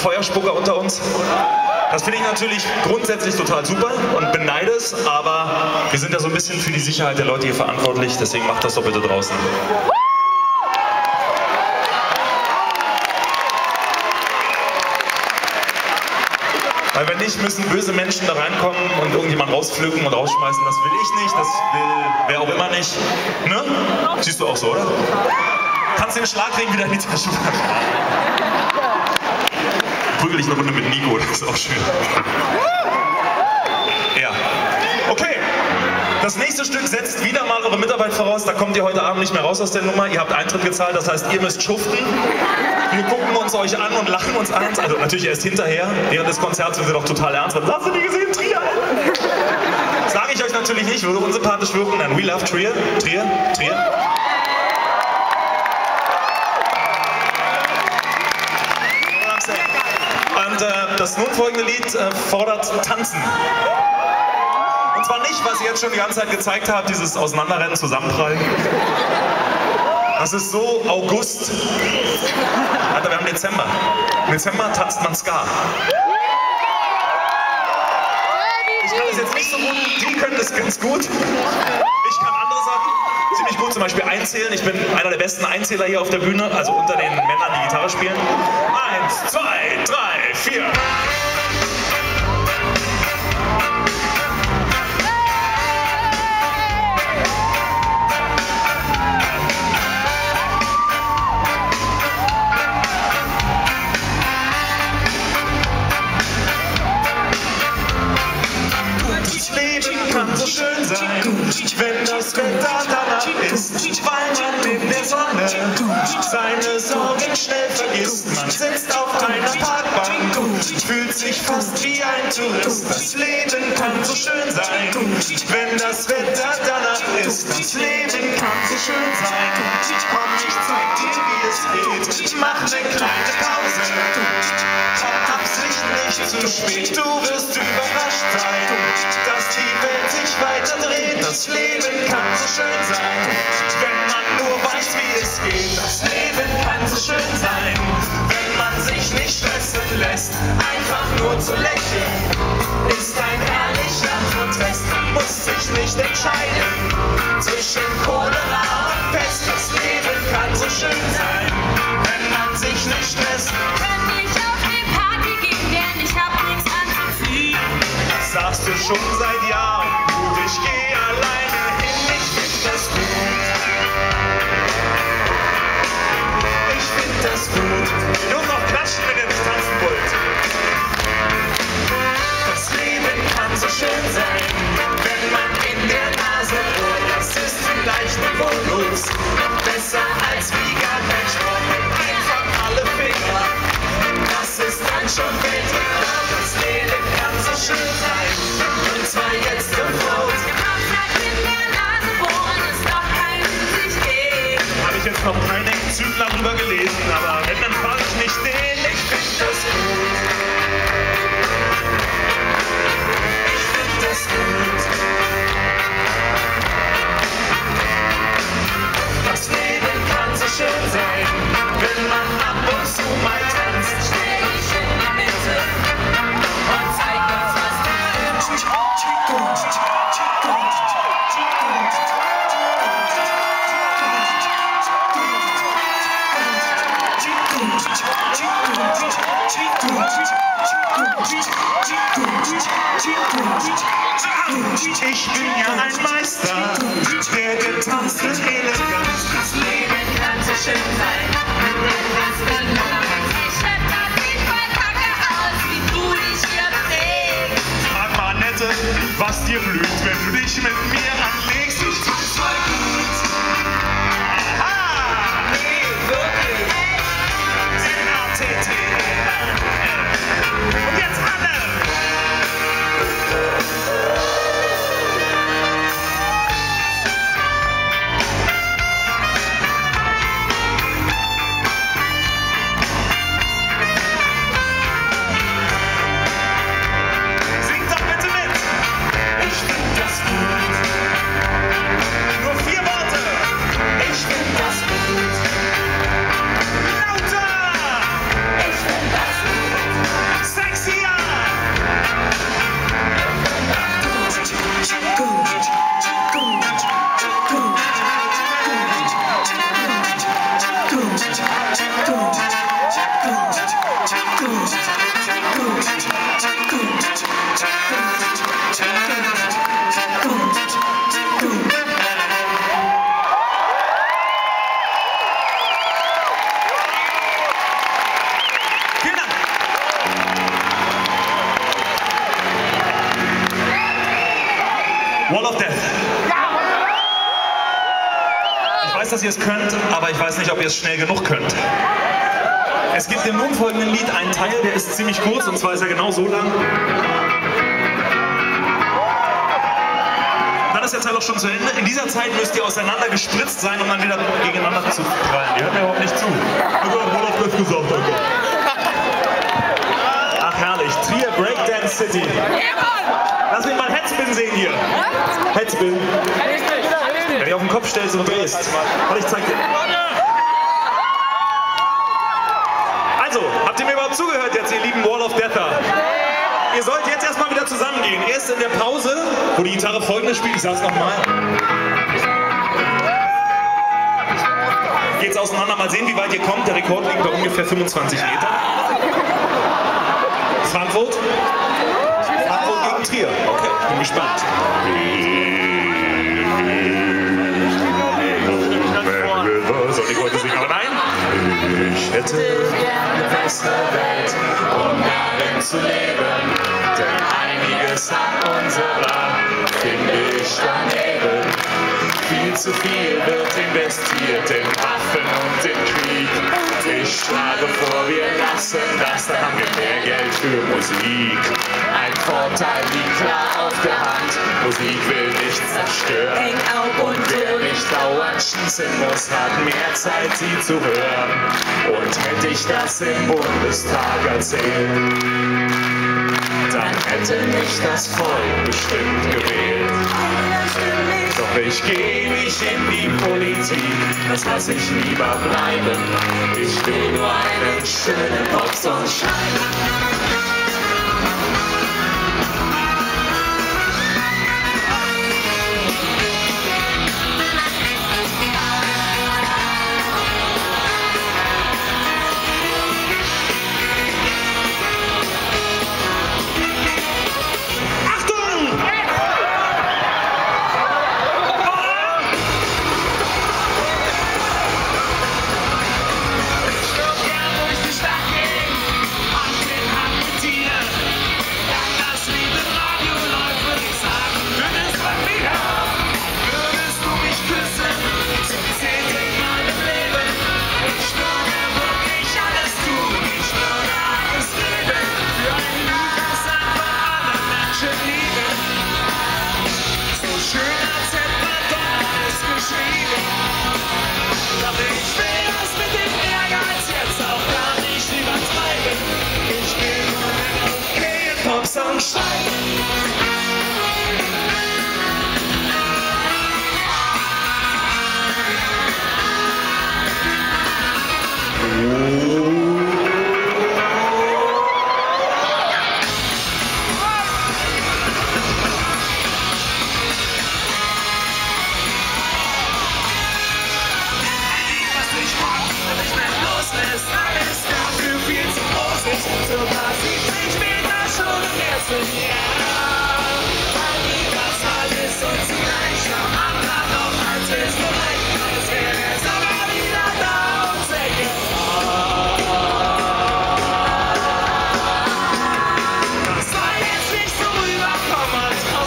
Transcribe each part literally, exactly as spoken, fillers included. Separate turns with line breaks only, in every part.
Feuerspucker unter uns. Das finde ich natürlich grundsätzlich total super und beneide es, aber wir sind ja so ein bisschen für die Sicherheit der Leute hier verantwortlich, deswegen macht das doch bitte draußen. Weil wenn nicht, müssen böse Menschen da reinkommen und irgendjemand rauspflücken und rausschmeißen. Das will ich nicht, das will wer auch immer nicht. Ne? Siehst du auch so, oder? Kannst den Schlagring wieder in die Tasche packen. Prügel ich eine Runde mit Nico, das ist auch schön. Ja. Okay. Das nächste Stück setzt wieder mal eure Mitarbeit voraus. Da kommt ihr heute Abend nicht mehr raus aus der Nummer. Ihr habt Eintritt gezahlt, das heißt, ihr müsst schuften. Wir gucken uns euch an und lachen uns an. Also natürlich erst hinterher. Während des Konzerts sind wir doch total ernst. Was hast du nie gesehen? Trier! Sage ich euch natürlich nicht, würde unsympathisch wirken. Nein, we love Trier. Trier, Trier. Und äh, das nun folgende Lied äh, fordert Tanzen. Und zwar nicht, was ich jetzt schon die ganze Zeit gezeigt habe, dieses Auseinanderrennen, Zusammenprallen. Das ist so August. Alter, wir haben Dezember. Im Dezember tanzt man Ska. Ich kann das jetzt nicht so gut, die können das ganz gut. Ich kann andere Sachen ziemlich gut, zum Beispiel einzählen. Ich bin einer der besten Einzähler hier auf der Bühne, also unter den Männern, die Gitarre spielen. Eins, zwei, drei, vier. Kann so schön sein, wenn das Wetter danach ist, weil man in der Sonne seine Sorgen schnell vergisst. Man sitzt auf einer Parkbank, fühlt sich fast wie ein Tourist. Das Leben kann so schön sein, wenn das Wetter danach ist. Das Leben kann so schön sein. Komm, ich zeig dir, wie es geht. Mach eine kleine Pause. Komm, Absicht nicht zu spät. Du wirst überrascht sein, dass die Welt sich weiter dreht. Das Leben kann so schön sein, wenn man nur weiß, wie es geht. Das Leben kann so schön sein, wenn man sich nicht stressen lässt. Einfach nur zu lächeln ist ein herrlicher Protest. Man muss sich nicht entscheiden zwischen Cholera und Pest. Das Leben kann so schön sein, wenn man sich nicht stresst.
Kann ich auf die Party gehen, denn ich hab nichts anzuziehen.
Das sagst du schon seit Jahren. Gut, ich geh alleine hin, ich find das gut. Ich find das gut. Nur noch klatschen, wenn ihr nicht tanzen wollt. Das Leben kann so schön sein, wenn man in der Nase bohrt. Das ist vielleicht niveaulos, noch besser als wie gar kein Sport. Einfach alle Finger, das ist dann schon Weltrekord. Das Leben kann so schön sein, und zwar jetzt sofort. Habe ich jetzt noch keinen Zügler drüber gelesen, aber wenn, dann fahre ich nicht den. Ich find das gut. Ich find das gut. Das Leben kann so schön sein, wenn man ab und zu mal tanzt. Stell dich in die Mitte und zeig uns, was du kannst. Ich bin ja ein Meister der getanzten Eleganz. Das Leben kann so schön sein, wenn das Genommen.
Ich hätte das nicht voll kacke aus, wie du dich hier trägst.
Frag mal, Annette, was dir blüht, wenn du dich mit mir anlegst. Ich tu's voll gut. Ah, nee, wirklich. N A T T. Und jetzt alle. Singt doch bitte mit. Ich find das gut. of Death. Ich weiß, dass ihr es könnt, aber ich weiß nicht, ob ihr es schnell genug könnt. Es gibt im nun folgenden Lied einen Teil, der ist ziemlich kurz, und zwar ist er genau so lang. Dann ist der Teil auch schon zu Ende. In dieser Zeit müsst ihr auseinander gespritzt sein, um dann wieder gegeneinander zu prallen. Ihr hört mir überhaupt nicht zu. Oh Gott, Wall of Death gesagt, oh Gott. Ach herrlich, Trier Breakdance City. Lass mich mal Headspin sehen hier. Headspin. Wenn du auf den Kopf stellst und drehst. Und ich zeig dir. Also, habt ihr mir überhaupt zugehört jetzt, ihr lieben Wall of Deather? Ihr sollt jetzt erstmal wieder zusammengehen. Erst in der Pause, wo die Gitarre folgendes spielt, ich sag's nochmal. Geht's auseinander, mal sehen, wie weit ihr kommt. Der Rekord liegt bei ungefähr fünfundzwanzig Meter. Frankfurt? Frankfurt gegen Trier. Okay, ich bin gespannt. Soll ich heute singen, aber nein? Ich hätte eine bessere Welt, um darin zu leben, denn einiges an unserer finde ich daneben. Viel zu viel wird investiert in Waffen und in Krieg. Ich schlage vor, wir lassen das, dann haben wir mehr Geld für Musik. Ein Vorteil liegt klar auf der Hand, Musik will nicht zerstören. Und wer nicht dauernd schießen muss, hat mehr Zeit, sie zu hören. Und hätte ich das im Bundestag erzählt, dann hätte mich das Volk bestimmt gewählt. Doch ich gehe nicht in die Politik, das lass ich lieber bleiben. Ich will nur einen schönen Popsong schreiben. Popsong schreiben.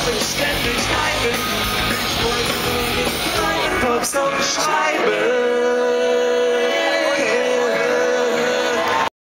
Popsong schreiben.